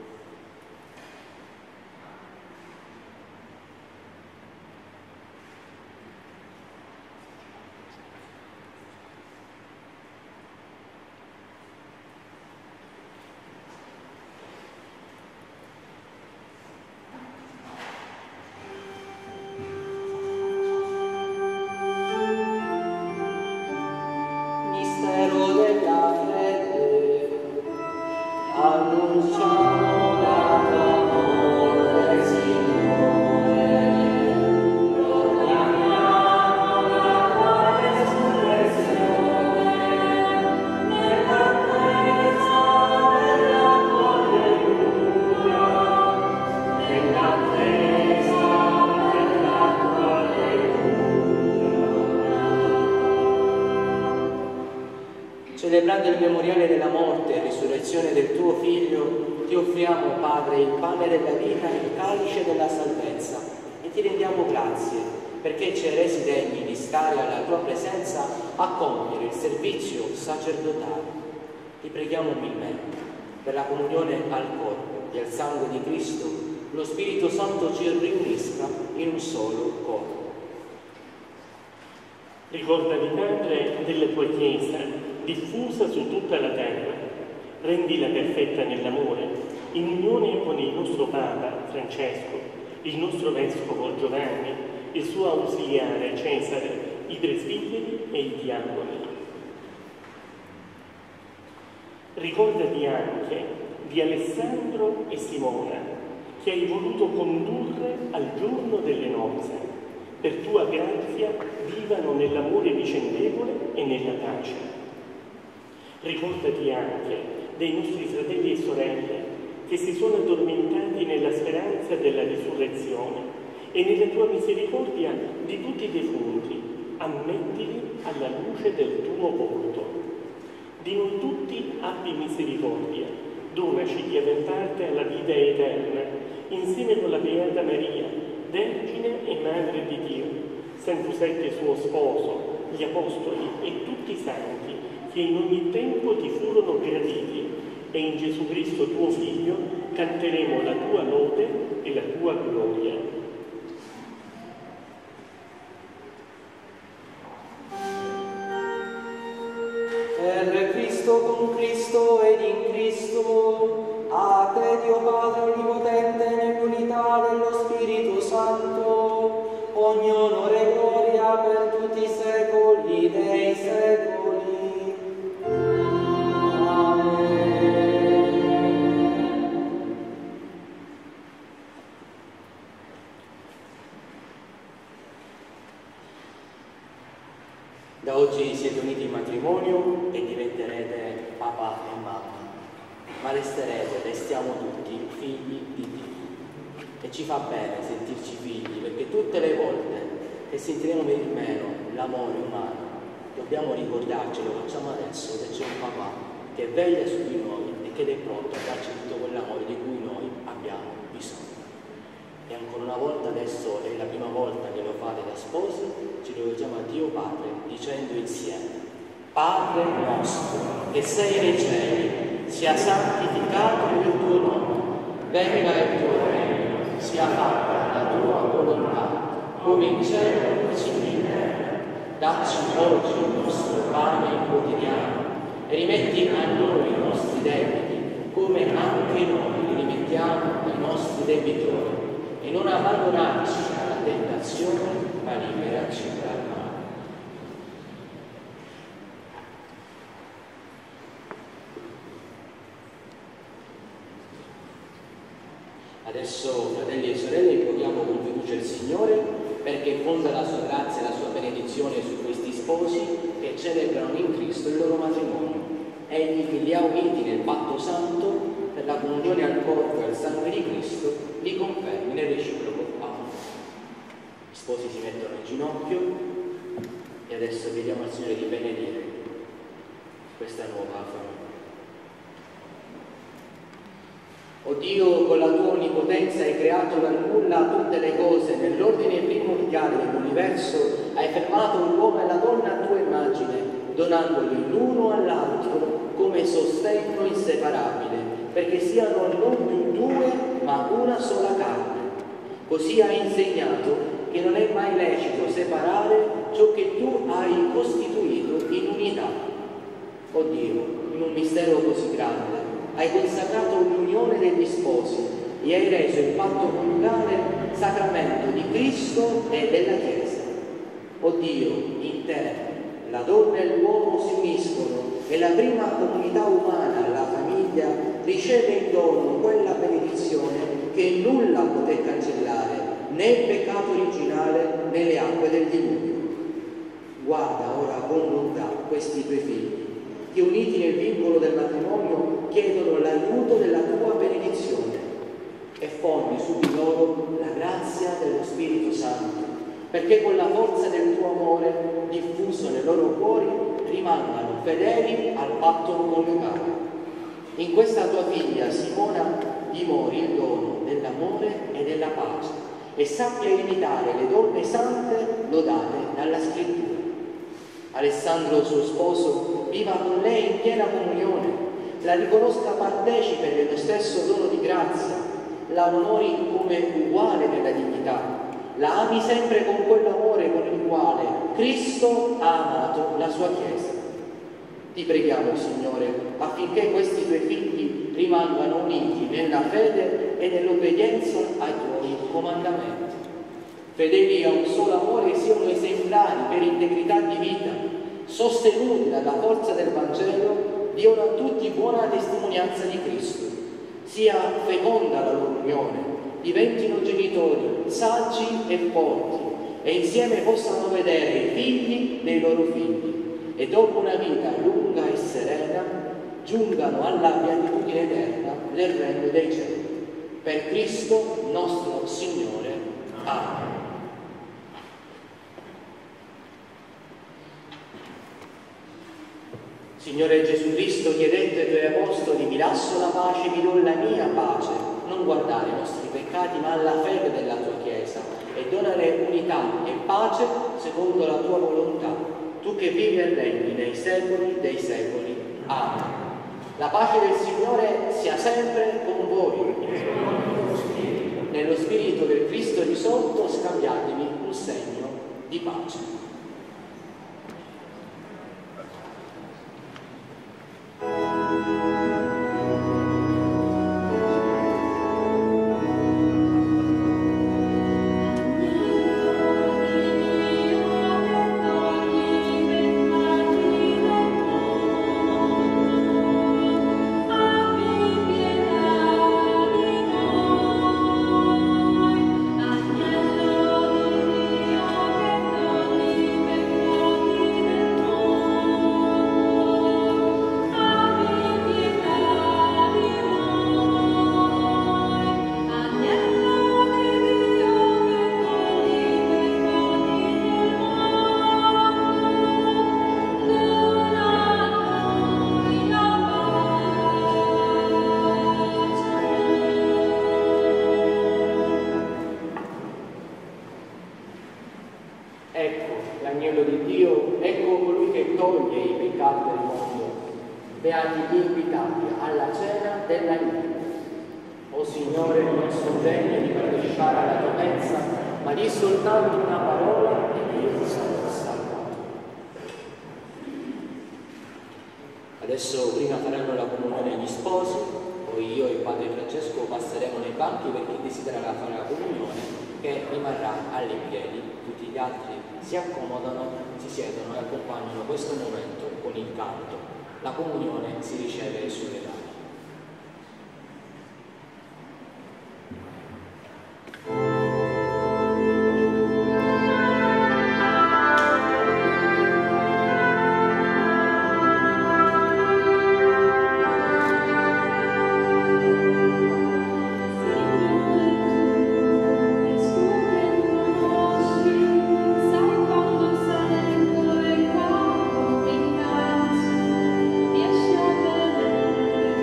Celebrando il memoriale della morte e risurrezione del tuo Figlio, ti offriamo, Padre, il pane della vita e il calice della salvezza e ti rendiamo grazie perché ci hai resi degni di stare alla tua presenza a compiere il servizio sacerdotale. Ti preghiamo umilmente per la comunione al corpo e al sangue di Cristo, lo Spirito Santo ci riunisca in un solo corpo. Ricordati, Padre, della tua Chiesa, diffusa su tutta la terra, rendila perfetta nell'amore, in unione con il nostro Papa Francesco, il nostro Vescovo Giovanni, il suo ausiliare Cesare, i presbiteri e i diaconi. Ricordati anche di Alessandro e Simona, che hai voluto condurre al giorno delle nozze. Per tua grazia vivano nell'amore vicendevole e nella pace. Ricordati anche dei nostri fratelli e sorelle che si sono addormentati nella speranza della risurrezione e nella tua misericordia di tutti i defunti, ammettili alla luce del tuo volto. Di noi tutti abbi misericordia, donaci di aver parte alla vita eterna, insieme con la Beata Maria, Vergine e Madre di Dio, San Giuseppe suo sposo, gli Apostoli e tutti i santi, che in ogni tempo ti furono graditi, e in Gesù Cristo tuo Figlio canteremo la tua lode e la tua gloria. Per Cristo, con Cristo ed in Cristo, a te Dio Padre Onnipotente, nell'unità dello Spirito Santo, ogni onore e gloria per tutti i secoli dei secoli. Da oggi siete uniti in matrimonio e diventerete papà e mamma, ma resterete, restiamo tutti figli di Dio. E ci fa bene sentirci figli, perché tutte le volte che sentiremo venire meno l'amore umano, dobbiamo ricordarci, lo facciamo adesso, che c'è un papà che veglia su di noi e che è pronto a darci tutto quell'amore di cui Padre nostro, che sei nei cieli, sia santificato il tuo nome, venga il tuo regno, sia fatta la tua volontà, come in cielo così in terra. Dacci oggi il nostro pane quotidiano e rimetti a noi i nostri debiti, come anche noi rimettiamo ai nostri debitori, e non abbandonarci alla tentazione, ma liberaci dal male. Adesso, fratelli e sorelle, invochiamo con fiducia il Signore perché fonda la sua grazia e la sua benedizione su questi sposi che celebrano in Cristo il loro matrimonio. Egli che li ha uniti nel patto santo per la comunione al corpo e al sangue di Cristo li confermi nel reciproco amore. Gli sposi si mettono in ginocchio e adesso chiediamo al Signore di benedire questa nuova famiglia. O Dio, con la tua onnipotenza hai creato dal nulla tutte le cose, nell'ordine primordiale dell'universo hai fermato l'uomo e la donna a tua immagine, donandoli l'uno all'altro come sostegno inseparabile, perché siano non più due, ma una sola carne. Così hai insegnato che non è mai lecito separare ciò che tu hai costituito in unità. O Dio, in un mistero così grande, hai consacrato l'unione degli sposi e hai reso il patto coniugale sacramento di Cristo e della Chiesa. O Dio, in te la donna e l'uomo si uniscono e la prima comunità umana, la famiglia, riceve in dono quella benedizione che nulla poté cancellare, né il peccato originale né le acque del diluvio. Guarda ora con bontà questi tuoi figli, che uniti nel vincolo del matrimonio chiedono l'aiuto della tua benedizione, e fondi su di loro la grazia dello Spirito Santo, perché con la forza del tuo amore diffuso nei loro cuori rimangano fedeli al patto coniugale. In questa tua figlia Simona dimori il dono dell'amore e della pace e sappia imitare le donne sante lodate dalla Scrittura. Alessandro, suo sposo, viva con lei in piena comunione, la riconosca partecipe dello stesso dono di grazia, la onori come uguale nella dignità, la ami sempre con quell'amore con il quale Cristo ha amato la sua Chiesa. Ti preghiamo, Signore, affinché questi tuoi figli rimangano uniti nella fede e nell'obbedienza ai tuoi comandamenti. Fedeli a un solo amore, siano esemplari per integrità di vita, sostenuti dalla forza del Vangelo, diano a tutti buona testimonianza di Cristo. Sia feconda la loro unione, diventino genitori saggi e forti e insieme possano vedere i figli dei loro figli e dopo una vita lunga e serena giungano alla beatitudine eterna del regno dei cieli. Per Cristo nostro Signore. Amen. Signore Gesù Cristo, che hai detto ai tuoi apostoli: vi lascio la pace, vi do la mia pace, non guardare i nostri peccati ma alla fede della tua Chiesa e donare unità e pace secondo la tua volontà, tu che vivi e regni nei secoli dei secoli. Amen. La pace del Signore sia sempre con voi. Nello spirito del Cristo risorto scambiatevi un segno di pace. Agnello Dio che doni fratelli. O Signore, non sono degno di partecipare alla tua mensa, ma di soltanto una parola e io sarò salvato. Adesso prima faranno la comunione gli sposi, poi io e il padre Francesco passeremo nei banchi per chi desidererà fare la comunione, che rimarrà all'impiedi. Tutti gli altri si accomodano, si siedono e accompagnano questo momento con il canto. La comunione si riceve sulle mani. Riesci a vedere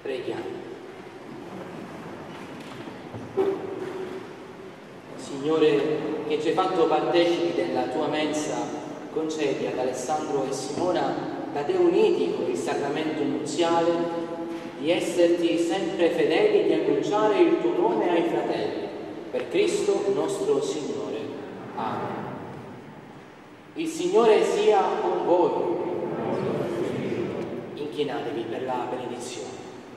Preghiamo. Signore, che ci hai fatto partecipi della tua mensa, concedi ad Alessandro e Simona, da te uniti con il sacramento nuziale, di esserti sempre fedeli e di annunciare il tuo nome ai fratelli. Per Cristo nostro Signore. Amen. Il Signore sia con voi. Inchinatevi per la benedizione.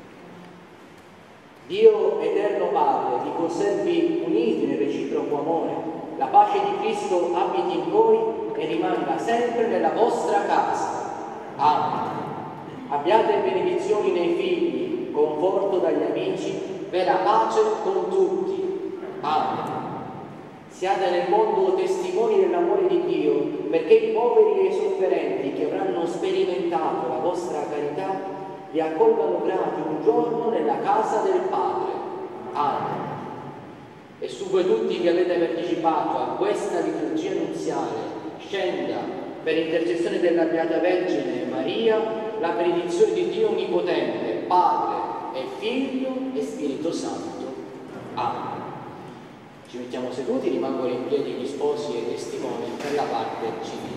Dio eterno Padre vi conservi uniti nel reciproco amore. La pace di Cristo abiti in voi e rimanga sempre nella vostra casa. Amen. Abbiate benedizioni nei figli, conforto dagli amici, vera pace con tutti. Amen. Siate nel mondo testimoni dell'amore di Dio, perché i poveri e i sofferenti che avranno sperimentato la vostra carità vi accolgano grati un giorno nella casa del Padre. Amen. E su voi tutti che avete partecipato a questa liturgia nuziale, scenda per intercessione della Beata Vergine Maria la benedizione di Dio Onnipotente, Padre e Figlio e Spirito Santo. Amen. Ci mettiamo seduti, rimangono in piedi gli sposi e i testimoni per la parte civile.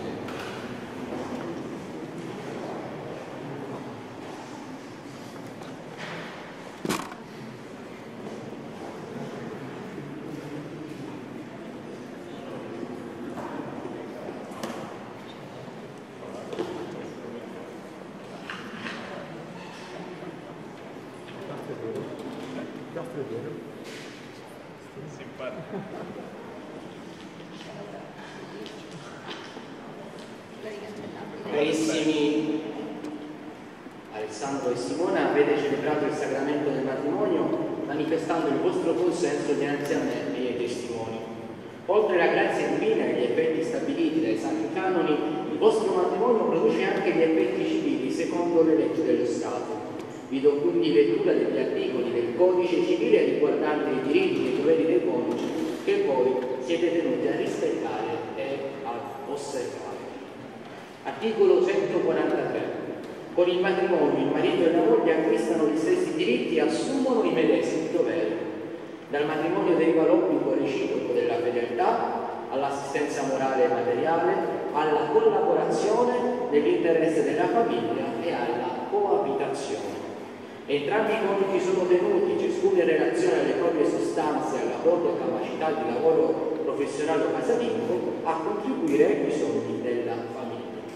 Carissimi Alessandro e Simona, avete celebrato il sacramento del matrimonio manifestando il vostro consenso dinanzi a me e ai testimoni. Oltre alla grazia divina e agli effetti stabiliti dai sacri canoni, il vostro matrimonio produce anche gli effetti civili secondo le leggi dello Stato. Vi do quindi lettura degli articoli del Codice Civile riguardanti i diritti e i doveri dei coniugi che voi siete tenuti a rispettare e a osservare. Articolo centoquarantatré. Con il matrimonio il marito e la moglie acquistano gli stessi diritti e assumono i medesimi doveri. Dal matrimonio deriva l'obbligo reciproco della fedeltà, all'assistenza morale e materiale, alla collaborazione nell'interesse della famiglia e alla coabitazione. Entrambi i coniugi sono tenuti, ciascuno in relazione alle proprie sostanze e alla propria capacità di lavoro professionale o casalingo, a contribuire ai bisogni della famiglia.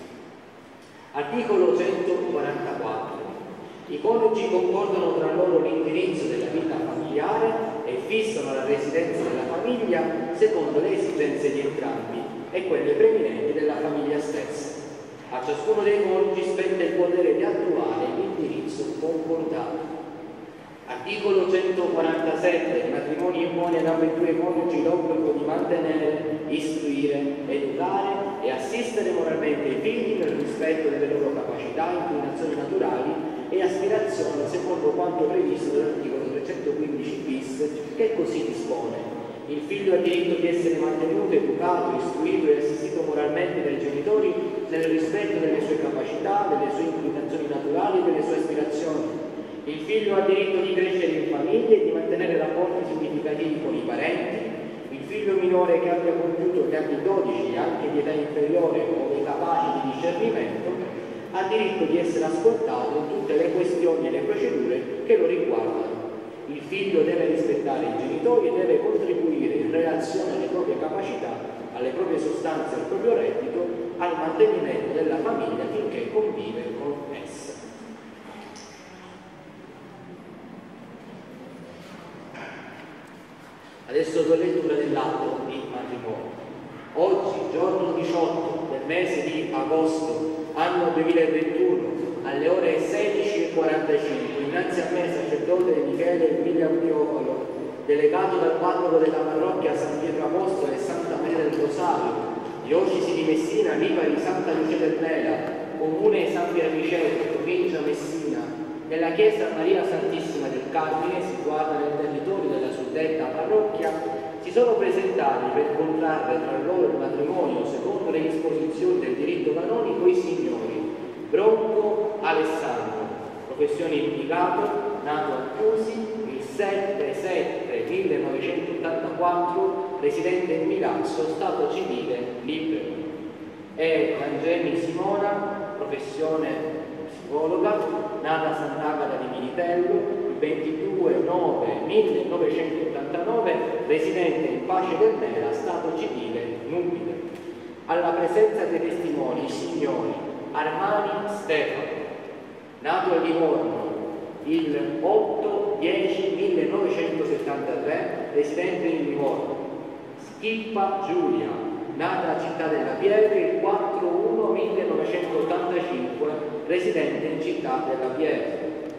Articolo centoquarantaquattro. I coniugi concordano tra loro l'indirizzo della vita familiare e fissano la residenza della famiglia secondo le esigenze di entrambi e quelle preminenti della famiglia stessa. A ciascuno dei coniugi spetta il potere di attuare l'indirizzo concordato. Articolo centoquarantasette. Il matrimonio impone ad ambedue i coniugi l'obbligo di mantenere, istruire, educare e assistere moralmente i figli nel rispetto delle loro capacità, inclinazioni naturali e aspirazioni secondo quanto previsto dall'articolo trecentoquindici bis, che così dispone. Il figlio ha diritto di essere mantenuto, educato, istruito e assistito moralmente dai genitori nel rispetto delle sue capacità, delle sue inclinazioni naturali e delle sue aspirazioni. Il figlio ha diritto di crescere in famiglia e di mantenere rapporti significativi con i parenti. Il figlio minore che abbia compiuto gli anni dodici e anche di età inferiore o incapace di discernimento ha diritto di essere ascoltato in tutte le questioni e le procedure che lo riguardano. Il figlio deve rispettare i genitori e deve contribuire in relazione alle proprie capacità, alle proprie sostanze e al proprio reddito al mantenimento della famiglia finché convive con essa. Adesso do lettura dell'atto di matrimonio. Oggi, giorno diciotto del mese di agosto, anno duemilaventuno, alle ore sedici e quarantacinque, innanzi a me, sacerdote Michele William Piovolo, delegato dal parroco della parrocchia San Pietro Apostolo e Santa Maria del Rosario, diocesi di Messina, Lipari, Santa Lucia del Mela, comune San Pierviceto, provincia Messina, nella chiesa Maria Santissima del Carmine, situata nel territorio della suddetta parrocchia, si sono presentati per contrarre tra loro il matrimonio secondo le disposizioni del diritto canonico i signori Bronco Alessandro, professione impiegato, nato a Chiusi il sette sette millenovecentottantaquattro, residente in Milazzo, stato civile libero. E Angemi Simona, professione psicologa, nata a Sant'Agata di Militello il ventidue nove millenovecentottantanove, residente in Pace del Mera, stato civile nubile. Alla presenza dei testimoni i signori Armani Stefano, nato a Livorno il otto dieci millenovecentosettantatré, residente in Livorno; Schippa Giulia, nata a Città della Pieve il quattro uno millenovecentottantacinque, residente in Città della Pieve;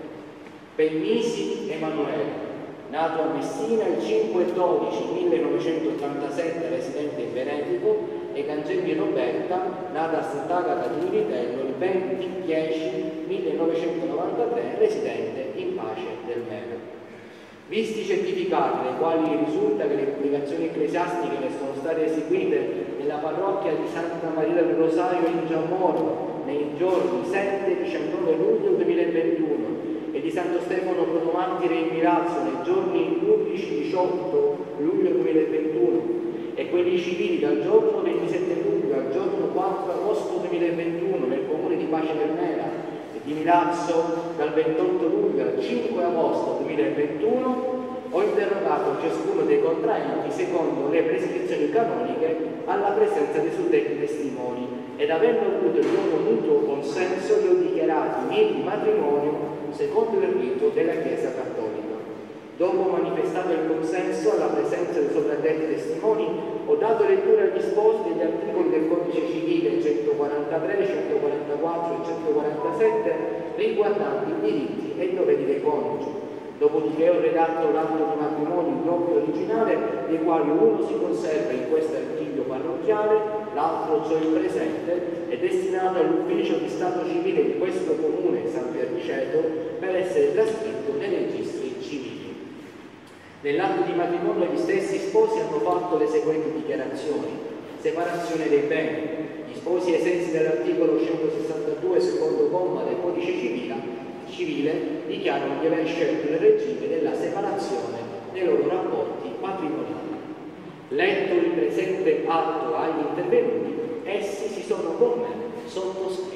Pennisi Emanuele, nato a Messina il cinque dodici millenovecentottantasette, residente in Venetico; e Cancelli Roberta, nata a Sant'Agata di Militello il venti dieci millenovecentonovantatré, residente in Pace del Mera. Visti i certificati, dai quali risulta che le pubblicazioni ecclesiastiche che sono state eseguite nella parrocchia di Santa Maria del Rosario in Giammoro nei giorni sette diciannove luglio duemilaventuno e di Santo Stefano Protomartire in Milazzo nei giorni undici diciotto luglio duemilaventuno, e quelli civili dal giorno ventisette luglio al giorno quattro agosto duemilaventuno nel comune di Pace del Mera e di Milazzo dal ventotto luglio al cinque agosto duemilaventuno, ho interrogato ciascuno dei contraenti secondo le prescrizioni canoniche alla presenza dei suddetti testimoni ed avendo avuto il loro mutuo consenso li ho dichiarati miei di matrimonio secondo il rito della Chiesa Cattolica. Dopo manifestato il consenso alla presenza dei sopraddetti testimoni, ho dato lettura agli sposi degli articoli del Codice Civile centoquarantatré, centoquarantaquattro e centoquarantasette riguardanti i diritti e i doveri dei coniugi. Dopodiché ho redatto l'atto di matrimonio in doppio originale, dei quali uno si conserva in questo archivio parrocchiale, l'altro, cioè il presente, è destinato all'ufficio di Stato civile di questo comune, San Pierriceto, per essere trascritto nei registri civili. Nell'atto di matrimonio gli stessi sposi hanno fatto le seguenti dichiarazioni: separazione dei beni. Gli sposi, ai sensi dell'articolo centosessantadue secondo comma del Codice civile, civile dichiarano di aver scelto il regime della separazione dei loro rapporti patrimoniali. Letto il presente atto agli intervenuti, essi si sono con me sottoscritti.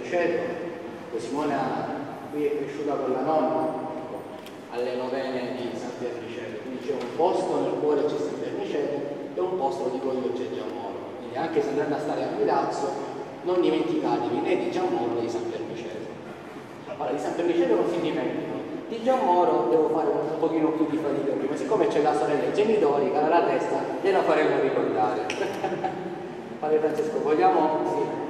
Miceto. Simona qui è cresciuta con la nonna alle novene di San Pierniceto, quindi c'è un posto nel cuore c'è San Pierniceto e un posto lo dico io c'è Giammoro, quindi anche se andate a stare a Milazzo non dimenticatevi né di Giammoro né di San Pierniceto. Allora di San Pierniceto non si dimenticano, di Giammoro devo fare un pochino più di fatica prima, siccome c'è la sorella e i genitori, cara la testa, gliela faremo ricordare. Padre Francesco, vogliamo? Sì.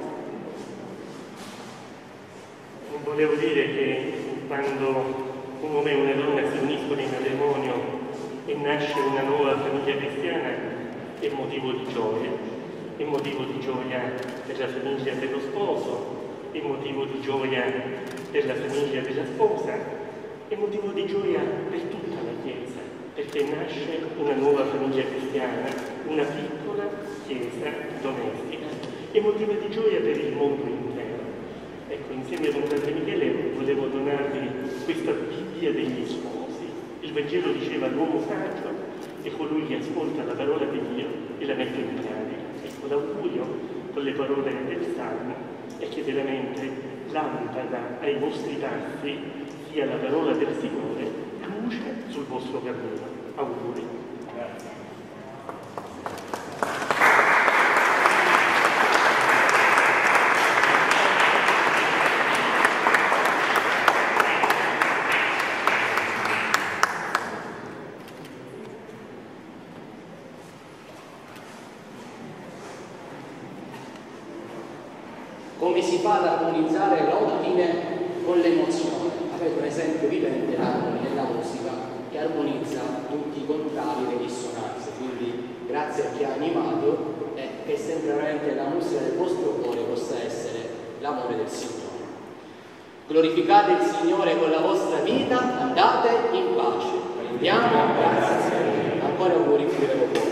Volevo dire che quando un uomo e una donna si uniscono in matrimonio e nasce una nuova famiglia cristiana è motivo di gioia, è motivo di gioia per la famiglia dello sposo, è motivo di gioia per la famiglia della sposa, è motivo di gioia per tutta la Chiesa, perché nasce una nuova famiglia cristiana, una piccola Chiesa domestica, è motivo di gioia per il mondo intero. Ecco, insieme con Padre Michele volevo donarvi questa Bibbia degli sposi. Il Vangelo diceva l'uomo saggio è colui che ascolta la parola di Dio e la mette in pratica. Ecco, l'augurio con le parole del Salmo è che veramente lampada ai vostri passi sia la parola del Signore, luce sul vostro cammino. Auguri. Grazie. Come si fa ad armonizzare l'ordine con l'emozione? Avete un esempio vivente l'armonia nella musica che armonizza tutti i contrari e le dissonanze, quindi grazie a chi ha animato e che sempre veramente la musica del vostro cuore possa essere l'amore del Signore. Glorificate il Signore con la vostra vita, andate in pace. Prendiamo grazie al Signore. Ancora auguri più del cuore.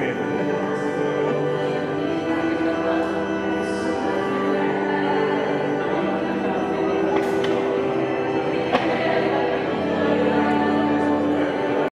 sempre.